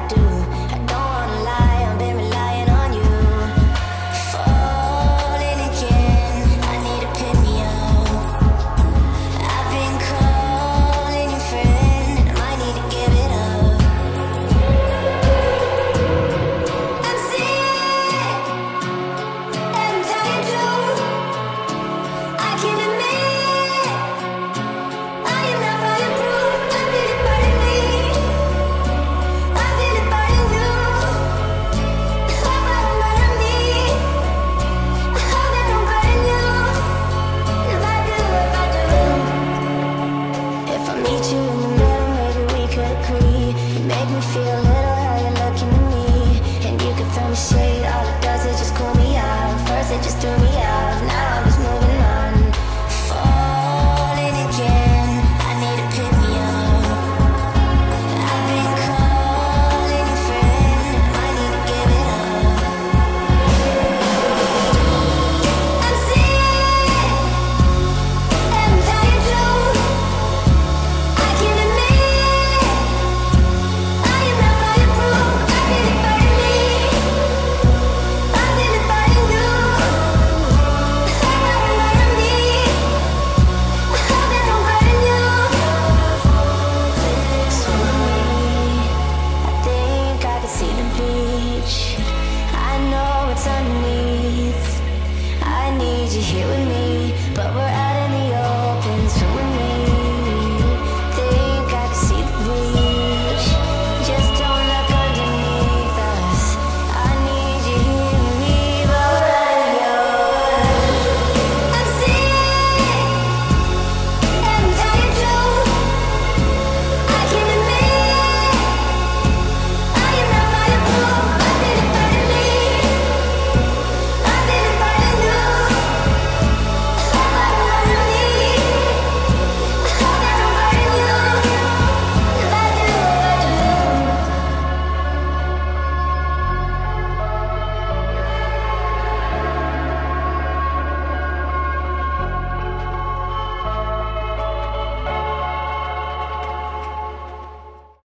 do. I don't wanna lie, I've been relying on you. Falling again, I need to pick me up. I've been calling your friend, I might need to give it up. I'm sick, and I'm telling you, I can admit I am not fireproof. I feel it burning me, I feel it burning you. I hope I don't burn me, I hope I don't burn you. If I do, if I meet you in the middle, maybe we could agree. You make me feel